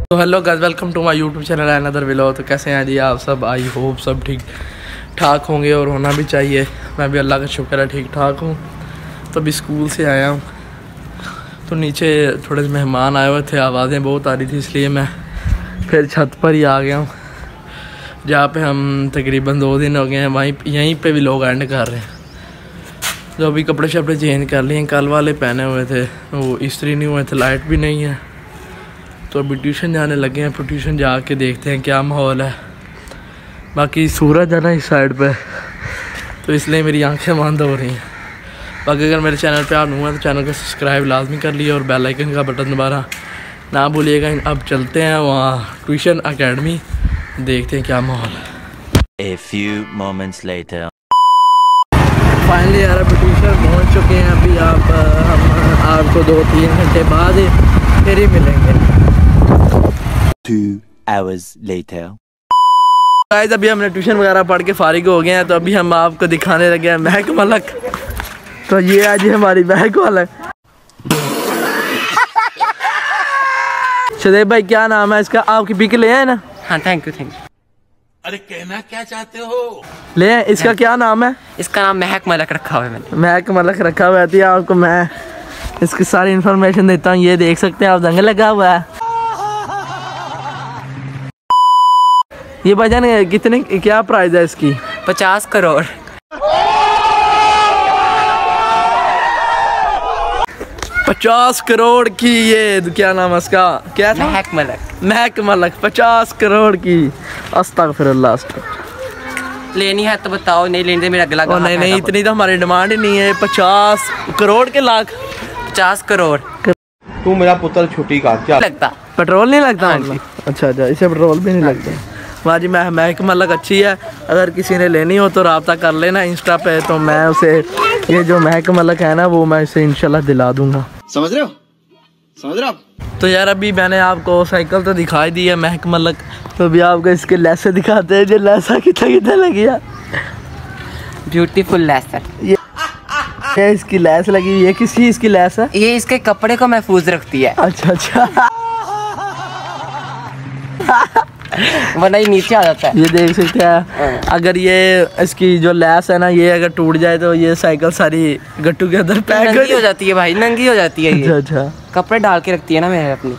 तो hello guys, welcome to my YouTube channel another vlog. तो कैसे हैं जी आप सब? आई होप सब ठीक ठाक होंगे और होना भी चाहिए। मैं भी अल्लाह का शुक्र है ठीक ठाक हूँ। तो अभी स्कूल से आया हूँ, तो नीचे थोड़े से मेहमान आए हुए थे, आवाज़ें बहुत आ रही थी, इसलिए मैं फिर छत पर ही आ गया हूँ, जहाँ पे हम तकरीबन 2 दिन हो गए हैं यहीं पे भी लोग एंड कर रहे हैं। जो अभी कपड़े शपड़े चेंज कर लिए, कल वाले पहने हुए थे वो इस्त्री नहीं हुए थे, लाइट भी नहीं है। तो अभी ट्यूशन जाने लगे हैं, फिर ट्यूशन जाके देखते हैं क्या माहौल है। बाकी सूरज है ना इस साइड पे, तो इसलिए मेरी आंखें बंद हो रही हैं। बाकी अगर मेरे चैनल पे आप नहीं हुआ तो चैनल को सब्सक्राइब लाजमी कर लिए और बेल आइकन का बटन दबाना ना भूलिएगा। अब चलते हैं वहाँ ट्यूशन अकेडमी, देखते हैं क्या माहौल है। A few moments later. Finally यार अभी ट्यूशन पहुँच चुके हैं। अभी हम आपको 2-3 घंटे बाद फिर ही मिलेंगे। 2 hours later. गाइस अभी हमने ट्यूशन वगैरह पढ़ के फारिग हो गए हैं, तो अभी हम आपको दिखाने लगे हैं महक मलक। तो ये आज हमारी महक मलक। शदेब भाई क्या नाम है इसका? आपकी पिक ले आए ना? हाँ थैंक यू। अरे कहना क्या चाहते हो? ले आए। इसका क्या नाम है? इसका नाम महक मलक रखा हुआ है मैंने। महक मलक रखा हुआ है। आपको मैं इसकी सारी इन्फॉर्मेशन देता हूँ, ये देख सकते हैं आप, जंग लगा हुआ है। ये भाईजान कितने क्या प्राइस है इसकी? 50 करोड़। 50 करोड़ की। ये क्या नाम है इसका? क्या था? महक मलक। महक मलक 50 करोड़ की। अस्तगफिरुल्लाह अस्तगफिरुल्लाह। लेनी है तो बताओ, नहीं लेनी तो मेरा गला। नहीं इतनी तो हमारी डिमांड ही नहीं है। 50 करोड़ के लाख। 50 करोड़। तू मेरा पुत्र छुट्टी का क्या लगता? पेट्रोल नहीं लगता? हाँ जी। अच्छा, इसे पेट्रोल भी नहीं लगता। वाह जी, महक मलक अच्छी है। अगर किसी ने लेनी हो तो रब्ता कर लेना इंस्टा पे, तो मैं उसे ये जो महक मलक है ना वो मैं इसे इंशाल्लाह दिला दूंगा। समझ रहे हो? तो यार अभी मैंने आपको साइकिल तो दिखाई दी है महक मलक, तो अभी आपको इसके लेसे दिखाते हैं। जो लेसा कितना लगी है? ब्यूटीफुल लेस है ये इसकी लेस लगी। ये किस चीज की लेस है? ये इसके कपड़े को महफूज रखती है। अच्छा वरना ये नीचे आ जाता है। ये देख सकते हैं। अगर ये इसकी जो लेस है ना, ये अगर टूट जाए तो ये साइकिल सारी गट्टू के अंदर पैक नंगी हो जाती है भाई, नंगी हो जाती है ये। अच्छा कपड़े डाल के रखती है ना मैं अपनी।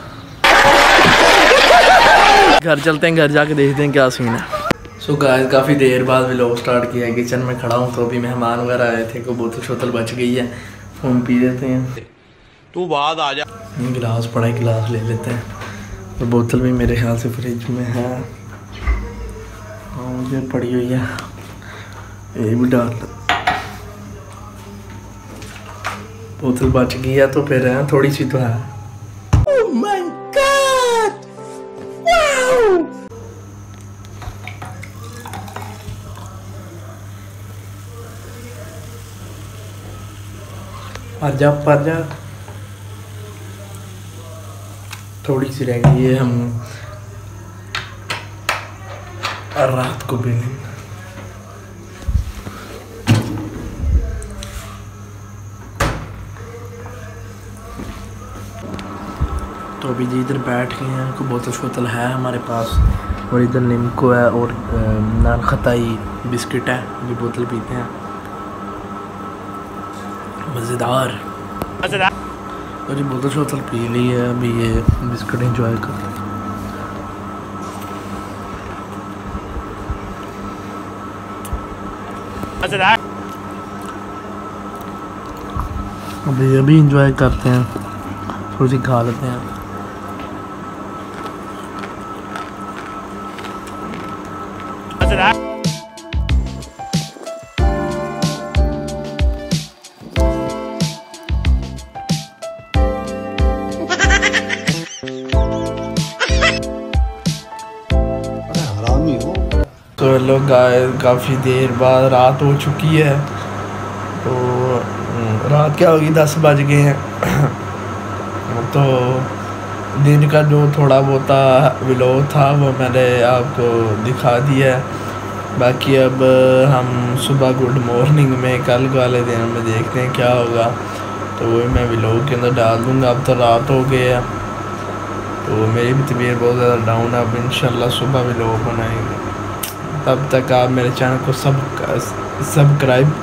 घर चलते हैं, घर जाके देखते हैं क्या सीन है। सो गाइस काफ़ी देर बाद व्लॉग स्टार्ट किया है। किचन में खड़ा हूँ, तो अभी मेहमान वगैरह आए थे, को बोतल शोतल बच गई है, फोन पी लेते हैं। तू बाद आ जा। गिलास पड़ा है, गिलास ले लेते हैं। और बोतल भी मेरे ख्याल से फ्रिज में है। हाँ मुझे पड़ी हुई है, ये भी डाल। बोतल बच गई है तो फिर है थोड़ी सी तो है। Oh my God! Wow! पर जा थोड़ी सी रह गई है, हम रात को भी नहीं। तो अभी जी इधर बैठ गए हैं, कोई बोतल शोतल है हमारे पास, और इधर नीमको है और नान खताई बिस्किट है, ये बोतल पीते हैं। मज़ेदार। और ये बोतल शोतल पी ली है, अभी ये बिस्किट एंजॉय कर रहे हैं। अभी एंजॉय करते हैं, थोड़ी सी खा लेते हैं। तो लोग काफ़ी देर बाद रात हो चुकी है, तो रात क्या होगी 10 बज गए हैं। तो दिन का जो थोड़ा बहुत व्लॉग था वो मैंने आपको दिखा दिया है। बाकी अब हम सुबह गुड मॉर्निंग में कल वाले दिन में देखते हैं क्या होगा। तो वही मैं व्लॉग के अंदर डाल दूँगा। अब तो रात हो गई है, तो मेरी भी तबीयत बहुत ज़्यादा डाउन है। अब इंशाल्लाह सुबह भी लोग बनाएंगे। तब तक आप मेरे चैनल को सब्सक्राइब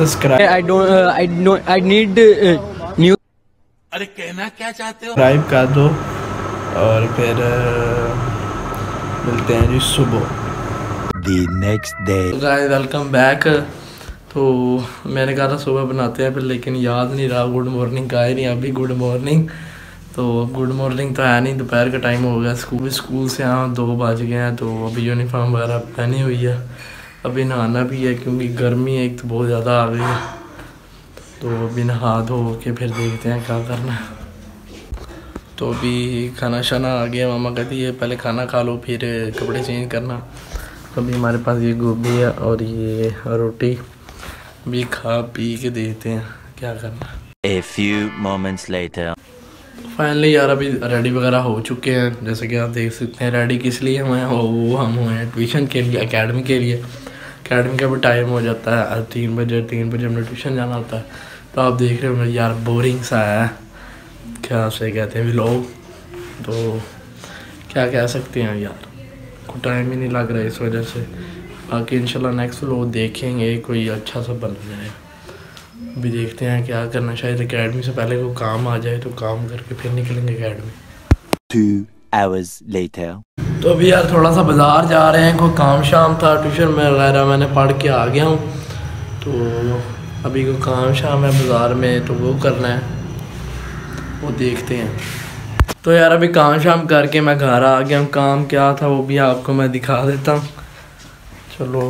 आई नीड न्यू। अरे कहना क्या चाहते हो? सब्सक्राइब कर दो और फिर मिलते हैं जी सुबह। The next day. Guys welcome back. तो मैंने कहा था सुबह बनाते हैं फिर, लेकिन याद नहीं रहा। गुड मॉर्निंग का है नहीं अभी। गुड मॉर्निंग तो गुड मॉर्निंग तो है नहीं, दोपहर का टाइम हो गया। स्कूल से यहाँ 2 बज गए हैं। तो अभी यूनिफॉर्म वगैरह पहनी हुई है। अभी नहाना भी है क्योंकि गर्मी एक तो बहुत ज़्यादा आ गई है। तो अभी नहा धो के फिर देखते हैं क्या करना है। तो अभी खाना शाना आ गया। मामा कहती है पहले खाना खा लो फिर कपड़े चेंज करना। तो अभी हमारे पास ये गोभी है और ये रोटी भी खा पी के देखते हैं क्या करना है। A few moments later. Finally यार अभी रेडी वगैरह हो चुके हैं। जैसे कि आप देख सकते हैं रेडी किस लिए हुए हैं, वो हम हुए हैं ट्यूशन के लिए, एकेडमी के लिए। एकेडमी का भी टाइम हो जाता है 3 बजे हमने ट्यूशन जाना होता है। तो आप देख रहे हो यार बोरिंग सा है, क्या से कहते हैं व्लॉग। तो क्या कह सकते हैं यार, को टाइम ही नहीं लग रहा है इस वजह से। बाकी इंशाल्लाह नेक्स्ट व्लॉग देखेंगे, कोई अच्छा सा बन जाए। अभी देखते हैं क्या करना। शायद एकेडमी से पहले कोई काम आ जाए तो काम करके फिर निकलेंगे एकेडमी। 2 hours later. तो अभी यार थोड़ा सा बाज़ार जा रहे हैं, कोई काम शाम था। ट्यूशन में वगैरह मैंने पढ़ के आ गया हूँ। तो अभी कोई काम शाम है बाज़ार में तो वो करना है, वो देखते हैं। तो यार अभी काम शाम करके मैं घर आ गया हूँ। काम क्या था वो भी आपको मैं दिखा देता हूँ। चलो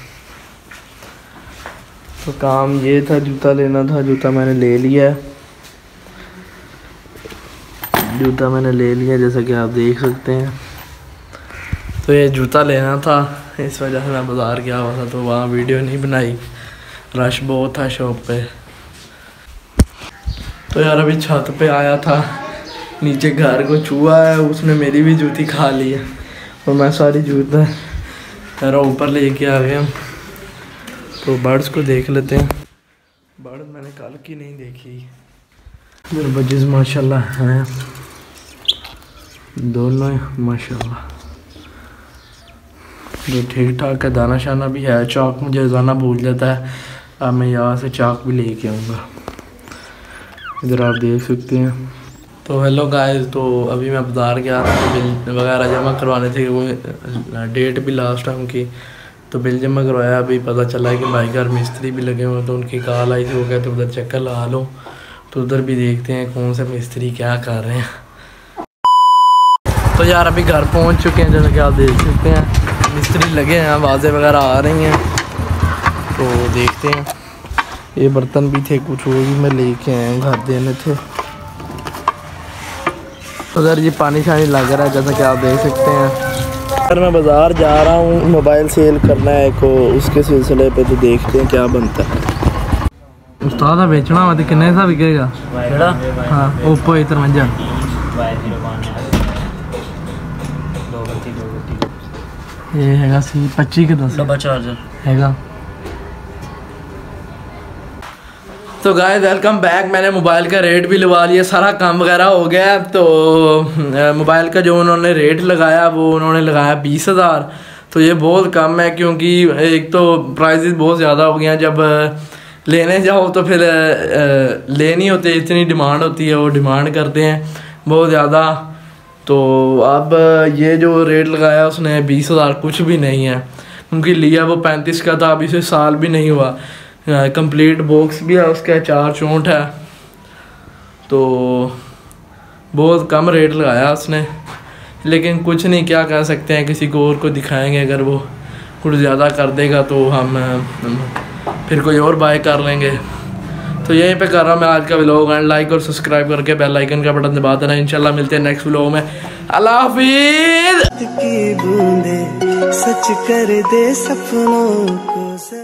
तो काम ये था, जूता लेना था। जूता मैंने ले लिया है, जूता मैंने ले लिया जैसा कि आप देख सकते हैं। तो ये जूता लेना था, इस वजह से मैं बाज़ार गया हुआ था। तो वहाँ वीडियो नहीं बनाई, रश बहुत था शॉप पे। तो यार अभी छत पे आया था, नीचे घर को चूहा है, उसने मेरी भी जूती खा ली है और मैं सारी जूता यार ऊपर लेके आ गया। तो बर्ड्स को देख लेते हैं। बर्ड मैंने कल की नहीं देखी। मेरे बच्चे माशाल्लाह हैं दोनों माशाल्लाह, जो ठीक ठाक है। दाना शाना भी है। चाक मुझे जाना भूल जाता है, अब मैं यहाँ से चाक भी लेके आऊँगा। इधर आप देख सकते हैं। तो हेलो गाइस, तो अभी मैं बाज़ार गया था तो बिल वगैरह जमा करवाने थे। वो डेट भी लास्ट टाइम की, तो बिल जमा करवाया। अभी पता चला है कि भाई घर मिस्त्री भी लगे हुए, तो उनकी कॉल आई थी। वो कहते उधर चक्कर लगा लो। तो उधर भी देखते हैं कौन से मिस्त्री क्या कर रहे हैं। तो यार अभी घर पहुंच चुके हैं, जैसा कि आप देख सकते हैं मिस्त्री लगे हैं, आवाज़ें वगैरह आ रही हैं। तो देखते हैं। ये बर्तन भी थे कुछ, वो भी मैं लेके आया, घर देने थे। उधर ये पानी शानी लग रहा है जैसा कि आप देख सकते हैं। अगर मैं बाज़ार जा रहा हूँ, मोबाइल सेल करना है को, उसके सिलसिले पे। तो देखते हैं क्या बनता है। उस्ताद बेचना हुआ तो किन्ने सा बिकेगा? हाँ ओप्पो A53 ये हैगा C25 के 10 डब्बा चार्जर हैगा। तो गाइस वेलकम बैक। मैंने मोबाइल का रेट भी लगा लिया, सारा काम वगैरह हो गया। तो मोबाइल का जो उन्होंने रेट लगाया वो उन्होंने लगाया 20,000। तो ये बहुत कम है क्योंकि एक तो प्राइसेस बहुत ज़्यादा हो गए हैं। जब लेने जाओ तो फिर लेनी होती है, इतनी डिमांड होती है, वो डिमांड करते हैं बहुत ज़्यादा। तो अब ये जो रेट लगाया उसने 20,000 कुछ भी नहीं है, क्योंकि लिया वो 35 का था। अभी से साल भी नहीं हुआ। कंप्लीट बॉक्स भी है उसका, 4 चौंठ है। तो बहुत कम रेट लगाया उसने, लेकिन कुछ नहीं, क्या कह सकते हैं। किसी को और को दिखाएंगे, अगर वो कुछ ज़्यादा कर देगा तो हम फिर कोई और बाय कर लेंगे। तो यहीं पे कर रहा हूँ मैं आज का व्लॉग। एंड लाइक और सब्सक्राइब करके बेल आइकन का बटन दबा देना। इंशाल्लाह मिलते हैं नेक्स्ट व्लॉग में। अल्लाह हाफिज़। की बूंदे सच कर दे सपनों को।